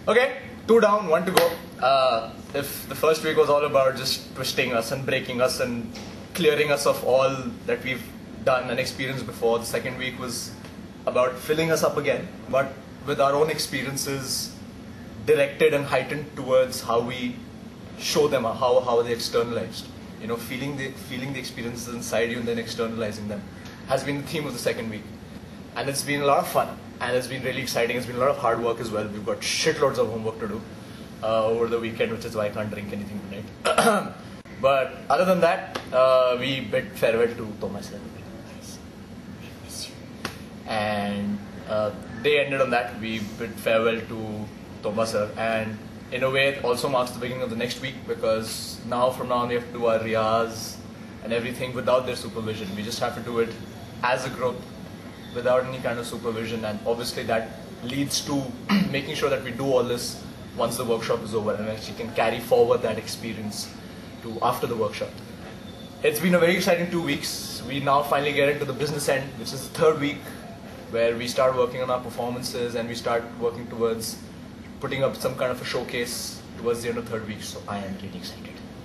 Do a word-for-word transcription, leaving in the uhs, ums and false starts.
Okay, two down, one to go. Uh, if the first week was all about just twisting us and breaking us and clearing us of all that we've done and experienced before, the second week was about filling us up again, but with our own experiences directed and heightened towards how we show them, how how they externalized. You know, feeling the feeling the experiences inside you and then externalizing them has been the theme of the second week, and it's been a lot of fun and it's been really exciting. It's been a lot of hard work as well. We've got shitloads of homework to do uh, over the weekend, which is why I can't drink anything tonight. But other than that, uh, we bid farewell to Thomas. And uh, they ended on that. We bid farewell to Thomas sir, and in a way it also marks the beginning of the next week, because now from now on we have to do our riyaz and everything without their supervision. We just have to do it as a group without any kind of supervision, and obviously that leads to making sure that we do all this once the workshop is over and actually can carry forward that experience to after the workshop. It's been a very exciting two weeks. We now finally get into the business end, which is the third week, where we start working on our performances and we start working towards putting up some kind of a showcase towards the end of the third week. So I am really excited.